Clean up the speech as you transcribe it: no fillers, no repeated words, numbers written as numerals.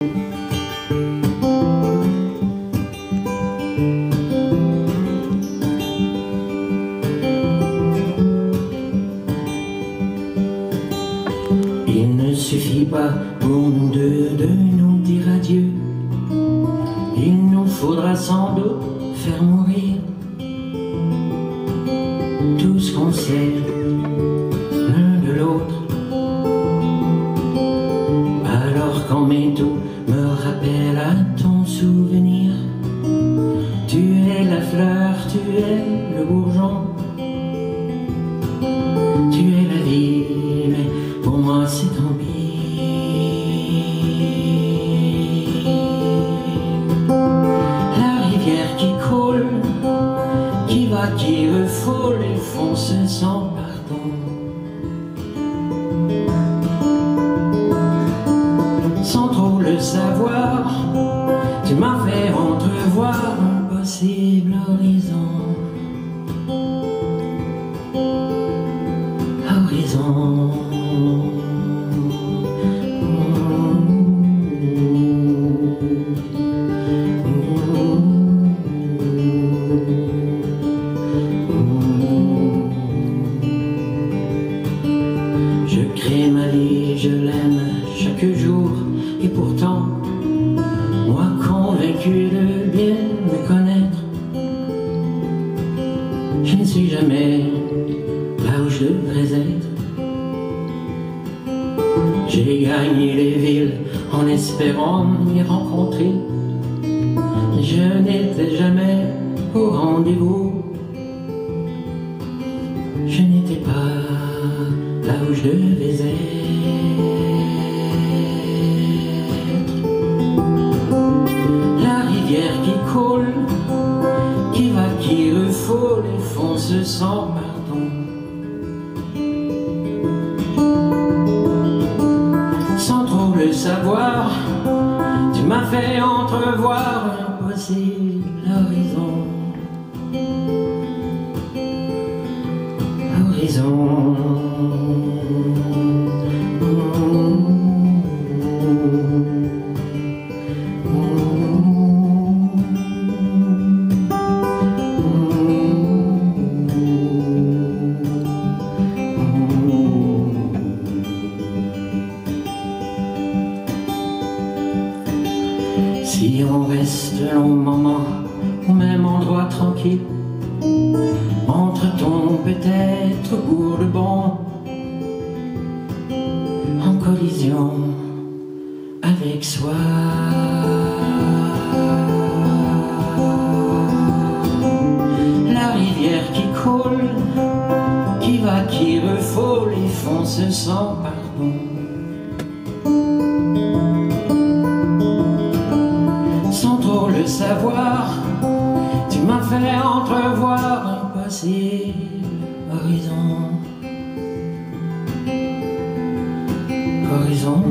Il ne suffit pas pour nous deux de nous dire adieu. Il nous faudra sans doute faire mourir tout ce qu'on sait l'un de l'autre. Alors quand mes dos me rappellent à ton souvenir, tu es la fleur, tu es le bourgeon, tu es la vie, mais pour moi c'est tant pis. La rivière qui coule, qui va, qui refoule et fonce sans pardon. Sans trop le savoir, tu m'as fait entrevoir un possible horizon. Horizon. Je crée ma vie, je l'aime chaque jour, et pourtant, moi convaincu de bien me connaître, je ne suis jamais là où je devrais être. J'ai gagné les villes en espérant m'y rencontrer. Je n'étais jamais au rendez-vous. Je n'étais pas là où je devais être. La rivière qui coule, qui va, qui refoule et fonce sans pardon. Sans trop le savoir, tu m'as fait entrevoir un possible horizon. Horizon. Si on reste long moment au même endroit tranquille, entre-t-on peut-être pour le bon, en collision avec soi. La rivière qui coule, qui va, qui refoule et fonce sans pardon. Sans trop le savoir, tu m'as fait entrevoir un possible horizon. Horizon.